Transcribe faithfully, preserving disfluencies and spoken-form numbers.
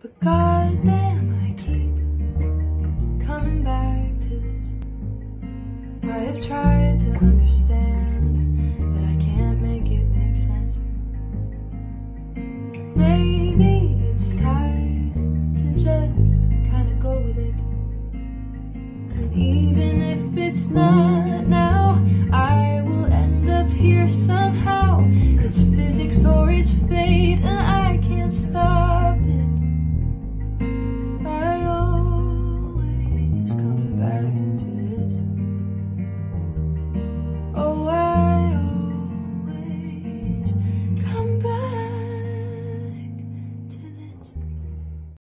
But goddamn, I keep coming back to this. I have tried to understand